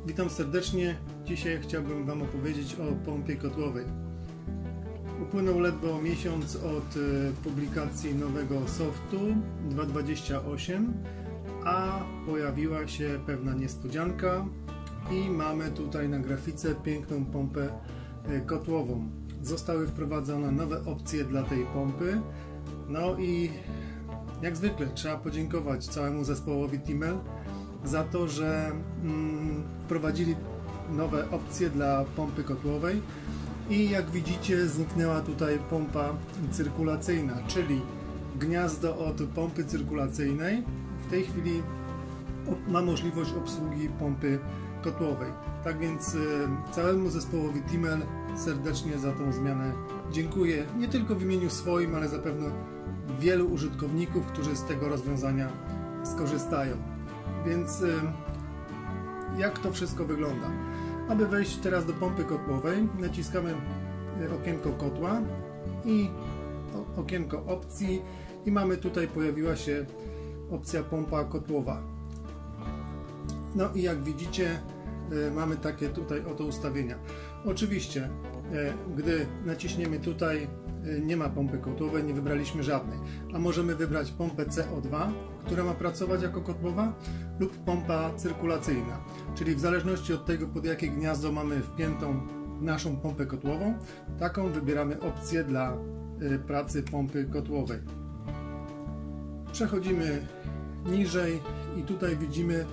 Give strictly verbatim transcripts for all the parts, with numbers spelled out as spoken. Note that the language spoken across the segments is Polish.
Witam serdecznie. Dzisiaj chciałbym Wam opowiedzieć o pompie kotłowej. Upłynął ledwo miesiąc od publikacji nowego softu dwa dwadzieścia osiem, a pojawiła się pewna niespodzianka i mamy tutaj na grafice piękną pompę kotłową. Zostały wprowadzone nowe opcje dla tej pompy. No i jak zwykle trzeba podziękować całemu zespołowi Timmel za to, że mm, wprowadzili nowe opcje dla pompy kotłowej i jak widzicie zniknęła tutaj pompa cyrkulacyjna, czyli gniazdo od pompy cyrkulacyjnej w tej chwili ma możliwość obsługi pompy kotłowej. Tak więc y, całemu zespołowi Timmel serdecznie za tą zmianę dziękuję, nie tylko w imieniu swoim, ale zapewne wielu użytkowników, którzy z tego rozwiązania skorzystają. Więc y, jak to wszystko wygląda? Aby wejść teraz do pompy kotłowej, naciskamy okienko kotła i okienko opcji i mamy tutaj, pojawiła się opcja pompa kotłowa. No i jak widzicie, y, mamy takie tutaj oto ustawienia. Oczywiście, y, gdy naciśniemy tutaj, y, nie ma pompy kotłowej, nie wybraliśmy żadnej, a możemy wybrać pompę C O dwa, która ma pracować jako kotłowa, lub pompa cyrkulacyjna, czyli w zależności od tego, pod jakie gniazdo mamy wpiętą naszą pompę kotłową, taką wybieramy opcję dla y, pracy pompy kotłowej. Przechodzimy niżej i tutaj widzimy y,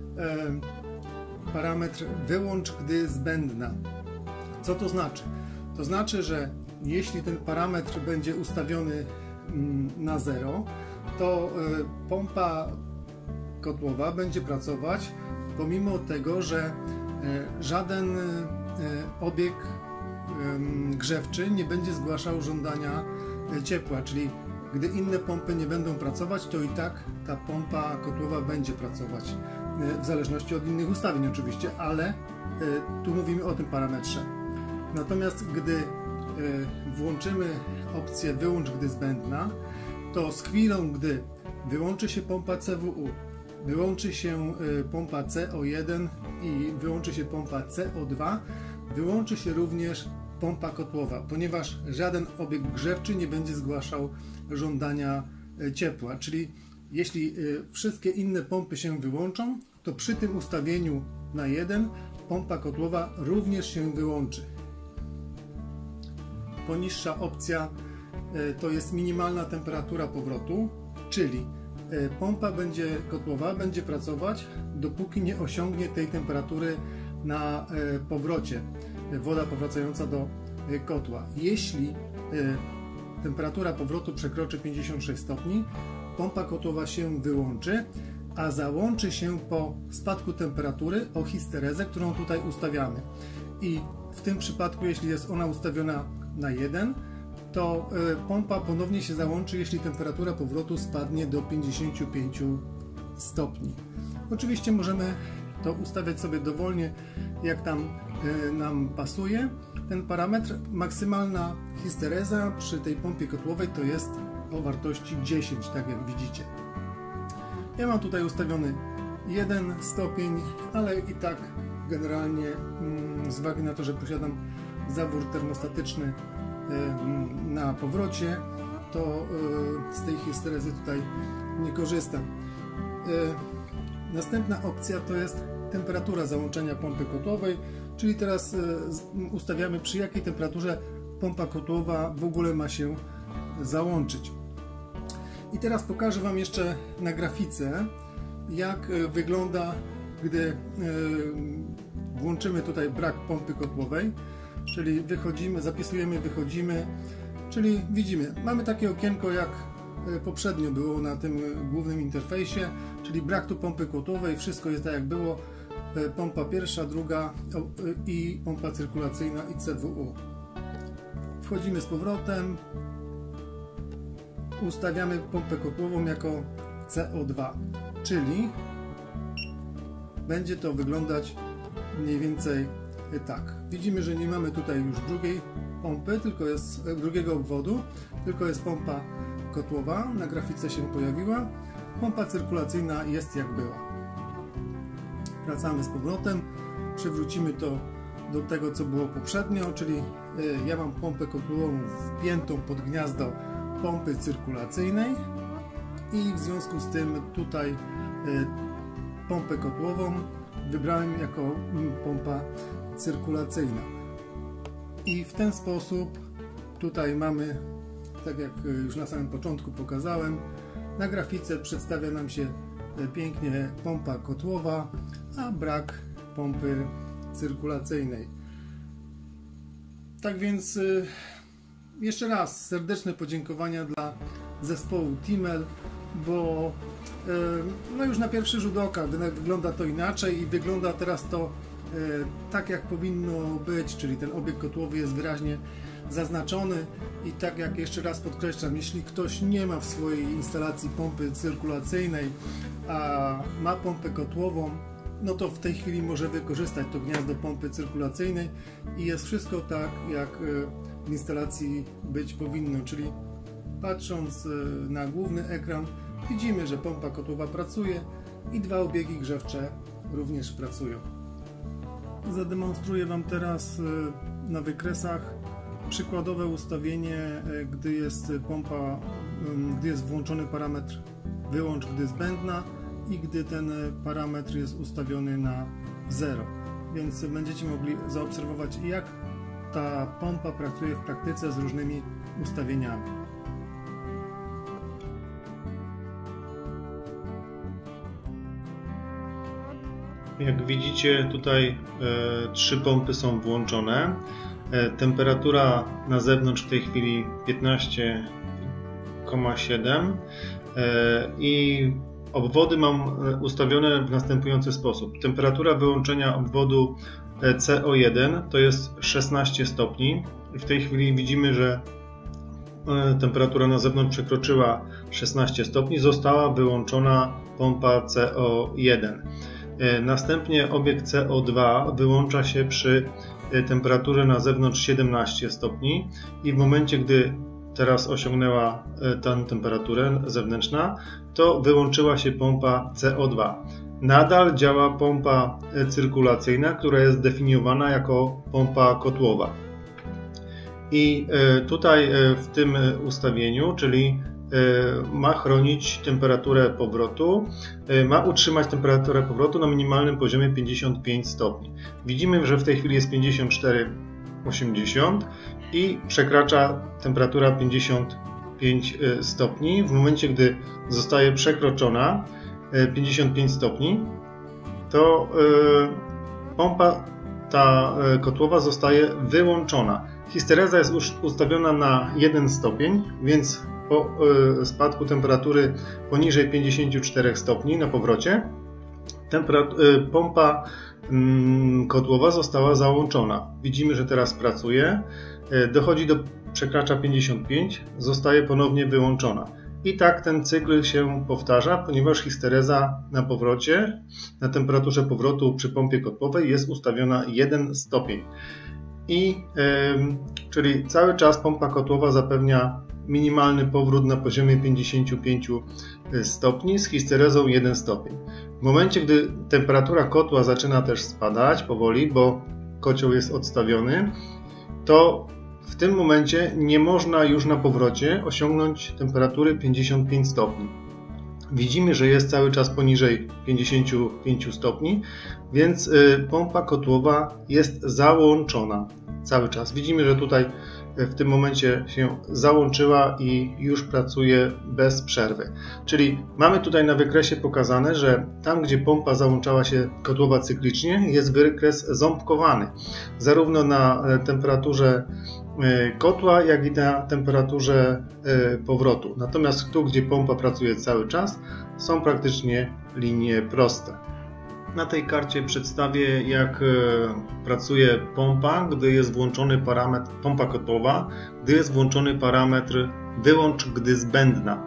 parametr wyłącz, gdy zbędna. Co to znaczy? To znaczy, że jeśli ten parametr będzie ustawiony y, na zero, to y, pompa kotłowa będzie pracować pomimo tego, że y, żaden y, obieg y, grzewczy nie będzie zgłaszał żądania y, ciepła, czyli gdy inne pompy nie będą pracować, to i tak ta pompa kotłowa będzie pracować y, w zależności od innych ustawień oczywiście, ale y, tu mówimy o tym parametrze. Natomiast gdy y, włączymy opcję wyłącz, gdy zbędna, to z chwilą, gdy wyłączy się pompa C W U, wyłączy się pompa C O jeden i wyłączy się pompa C O dwa, wyłączy się również pompa kotłowa, ponieważ żaden obiekt grzewczy nie będzie zgłaszał żądania ciepła. Czyli jeśli wszystkie inne pompy się wyłączą, to przy tym ustawieniu na jeden pompa kotłowa również się wyłączy. Poniższa opcja to jest minimalna temperatura powrotu, czyli pompa będzie kotłowa będzie pracować, dopóki nie osiągnie tej temperatury na powrocie, woda powracająca do kotła. Jeśli temperatura powrotu przekroczy pięćdziesiąt sześć stopni, pompa kotłowa się wyłączy, a załączy się po spadku temperatury o histerezę, którą tutaj ustawiamy. I w tym przypadku, jeśli jest ona ustawiona na jeden, to pompa ponownie się załączy, jeśli temperatura powrotu spadnie do pięćdziesięciu pięciu stopni. Oczywiście możemy to ustawiać sobie dowolnie, jak tam nam pasuje. Ten parametr, maksymalna histereza przy tej pompie kotłowej to jest o wartości dziesięć, tak jak widzicie. Ja mam tutaj ustawiony jeden stopień, ale i tak generalnie z uwagi na to, że posiadam zawór termostatyczny na powrocie, to z tej histerezy tutaj nie korzystam. Następna opcja to jest temperatura załączenia pompy kotłowej, czyli teraz ustawiamy, przy jakiej temperaturze pompa kotłowa w ogóle ma się załączyć. I teraz pokażę Wam jeszcze na grafice, jak wygląda, gdy włączymy tutaj brak pompy kotłowej, czyli wychodzimy, zapisujemy, wychodzimy, czyli widzimy, mamy takie okienko jak poprzednio było na tym głównym interfejsie, czyli brak tu pompy kotłowej, wszystko jest tak jak było, pompa pierwsza, druga i pompa cyrkulacyjna i C W U. Wchodzimy z powrotem, ustawiamy pompę kotłową jako C O dwa, czyli będzie to wyglądać mniej więcej tak. Widzimy, że nie mamy tutaj już drugiej pompy, tylko jest drugiego obwodu, tylko jest pompa kotłowa, na grafice się pojawiła, pompa cyrkulacyjna jest jak była. Wracamy z powrotem, przywrócimy to do tego, co było poprzednio, czyli ja mam pompę kotłową wpiętą pod gniazdo pompy cyrkulacyjnej i w związku z tym tutaj pompę kotłową wybrałem jako pompa cyrkulacyjna. I w ten sposób tutaj mamy, tak jak już na samym początku pokazałem, na grafice przedstawia nam się pięknie pompa kotłowa, a brak pompy cyrkulacyjnej. Tak więc jeszcze raz serdeczne podziękowania dla zespołu Timel, bo no już na pierwszy rzut oka wygląda to inaczej i wygląda teraz to tak, jak powinno być, czyli ten obieg kotłowy jest wyraźnie zaznaczony i tak jak jeszcze raz podkreślam, jeśli ktoś nie ma w swojej instalacji pompy cyrkulacyjnej, a ma pompę kotłową, no to w tej chwili może wykorzystać to gniazdo pompy cyrkulacyjnej i jest wszystko tak, jak w instalacji być powinno, czyli patrząc na główny ekran widzimy, że pompa kotłowa pracuje i dwa obiegi grzewcze również pracują. Zademonstruję Wam teraz na wykresach przykładowe ustawienie, gdy jest pompa, gdy jest włączony parametr wyłącz, gdy zbędna i gdy ten parametr jest ustawiony na zero. Więc będziecie mogli zaobserwować, jak ta pompa pracuje w praktyce z różnymi ustawieniami. Jak widzicie, tutaj e, trzy pompy są włączone. E, temperatura na zewnątrz w tej chwili piętnaście przecinek siedem e, i obwody mam ustawione w następujący sposób. Temperatura wyłączenia obwodu C O jeden to jest szesnaście stopni. W tej chwili widzimy, że temperatura na zewnątrz przekroczyła szesnaście stopni. Została wyłączona pompa C O jeden. Następnie obieg C O dwa wyłącza się przy temperaturze na zewnątrz siedemnaście stopni i w momencie, gdy teraz osiągnęła tę temperaturę zewnętrzna, to wyłączyła się pompa C O dwa. Nadal działa pompa cyrkulacyjna, która jest definiowana jako pompa kotłowa. I tutaj w tym ustawieniu, czyli ma chronić temperaturę powrotu, ma utrzymać temperaturę powrotu na minimalnym poziomie pięćdziesiąt pięć stopni. Widzimy, że w tej chwili jest pięćdziesiąt cztery przecinek osiemdziesiąt i przekracza temperatura pięćdziesiąt pięć stopni. W momencie, gdy zostaje przekroczona pięćdziesiąt pięć stopni, to pompa ta kotłowa zostaje wyłączona. Histereza jest już ustawiona na jeden stopień, więc po spadku temperatury poniżej pięćdziesięciu czterech stopni na powrocie pompa kotłowa została załączona. Widzimy, że teraz pracuje, dochodzi do przekracza pięćdziesiąt pięć, zostaje ponownie wyłączona. I tak ten cykl się powtarza, ponieważ histereza na powrocie, na temperaturze powrotu przy pompie kotłowej jest ustawiona jeden stopień. I, yy, czyli cały czas pompa kotłowa zapewnia minimalny powrót na poziomie pięćdziesięciu pięciu stopni z histerezą jeden stopień. W momencie, gdy temperatura kotła zaczyna też spadać powoli, bo kocioł jest odstawiony, to w tym momencie nie można już na powrocie osiągnąć temperatury pięćdziesiąt pięć stopni. Widzimy, że jest cały czas poniżej pięćdziesięciu pięciu stopni, więc pompa kotłowa jest załączona cały czas. Widzimy, że tutaj w tym momencie się załączyła i już pracuje bez przerwy. Czyli mamy tutaj na wykresie pokazane, że tam, gdzie pompa załączała się kotłowa cyklicznie, jest wykres ząbkowany. Zarówno na temperaturze kotła, jak i na temperaturze powrotu. Natomiast tu, gdzie pompa pracuje cały czas, są praktycznie linie proste. Na tej karcie przedstawię, jak pracuje pompa, gdy jest włączony parametr, pompa kotłowa, gdy jest włączony parametr wyłącz, gdy zbędna.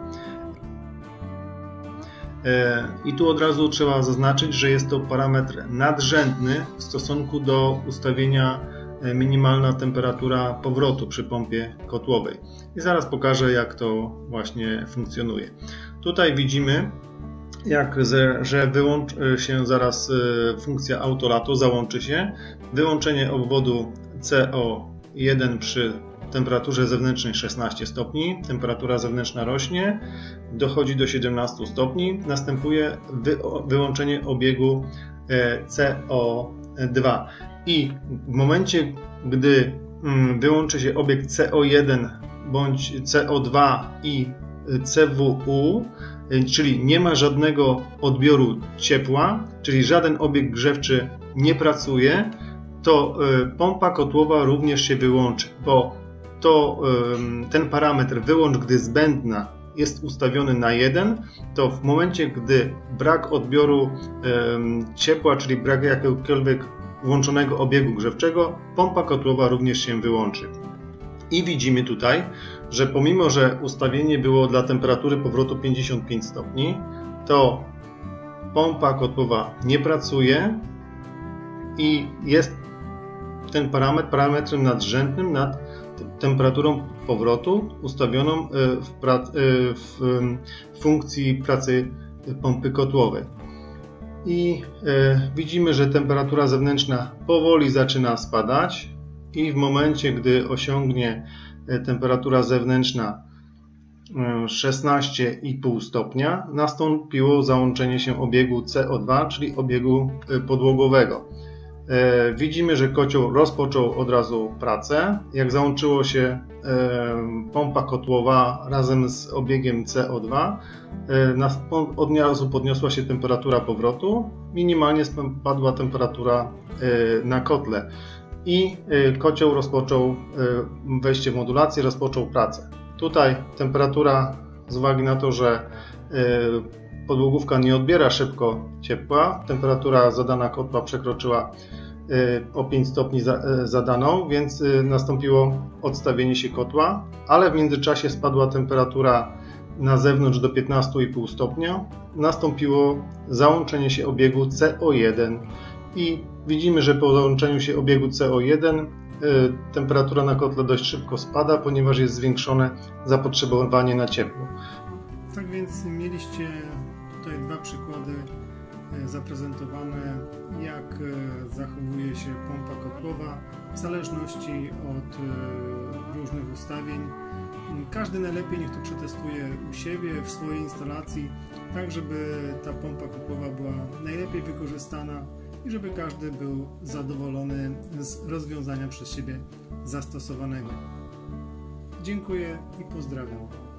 I tu od razu trzeba zaznaczyć, że jest to parametr nadrzędny w stosunku do ustawienia minimalna temperatura powrotu przy pompie kotłowej. I zaraz pokażę, jak to właśnie funkcjonuje. Tutaj widzimy, jak że wyłączy się zaraz funkcja autolatu, załączy się. Wyłączenie obwodu C O jeden przy temperaturze zewnętrznej szesnaście stopni, temperatura zewnętrzna rośnie, dochodzi do siedemnastu stopni, następuje wy, wyłączenie obiegu C O dwa i w momencie, gdy wyłączy się obieg C O jeden bądź C O dwa i C W U, czyli nie ma żadnego odbioru ciepła, czyli żaden obieg grzewczy nie pracuje, to pompa kotłowa również się wyłączy, bo to ten parametr wyłącz gdy zbędna jest ustawiony na jeden, to w momencie, gdy brak odbioru ciepła, czyli brak jakiegokolwiek włączonego obiegu grzewczego, pompa kotłowa również się wyłączy. I widzimy tutaj, że pomimo, że ustawienie było dla temperatury powrotu pięćdziesiąt pięć stopni, to pompa kotłowa nie pracuje i jest ten parametr parametrem nadrzędnym nad temperaturą powrotu ustawioną w, pra w funkcji pracy pompy kotłowej. I widzimy, że temperatura zewnętrzna powoli zaczyna spadać i w momencie, gdy osiągnie temperatura zewnętrzna szesnaście i pół stopnia, nastąpiło załączenie się obiegu C O dwa, czyli obiegu podłogowego. Widzimy, że kocioł rozpoczął od razu pracę. Jak załączyło się pompa kotłowa razem z obiegiem C O dwa, od razu podniosła się temperatura powrotu, minimalnie spadła temperatura na kotle i kocioł rozpoczął wejście w modulację, rozpoczął pracę. Tutaj temperatura, z uwagi na to, że podłogówka nie odbiera szybko ciepła, temperatura zadana kotła przekroczyła o pięć stopni zadaną, więc nastąpiło odstawienie się kotła, ale w międzyczasie spadła temperatura na zewnątrz do piętnastu i pół stopnia, nastąpiło załączenie się obiegu C O jeden i widzimy, że po załączeniu się obiegu C O jeden temperatura na kotle dość szybko spada, ponieważ jest zwiększone zapotrzebowanie na ciepło. Tak więc mieliście tutaj dwa przykłady zaprezentowane, jak zachowuje się pompa kotłowa w zależności od różnych ustawień. Każdy najlepiej niech to przetestuje u siebie, w swojej instalacji, tak żeby ta pompa kotłowa była najlepiej wykorzystana i żeby każdy był zadowolony z rozwiązania przez siebie zastosowanego. Dziękuję i pozdrawiam.